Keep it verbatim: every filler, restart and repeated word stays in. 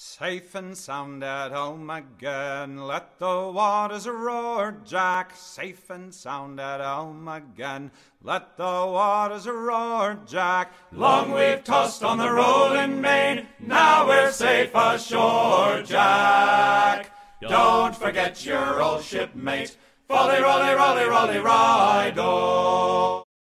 Safe and sound at home again, let the waters roar, Jack. Safe and sound at home again, let the waters roar, Jack. Long we've tossed on the rolling main, now we're safe ashore, Jack. Don't forget your old shipmate, folly, rolly, rolly, rolly, ride-o.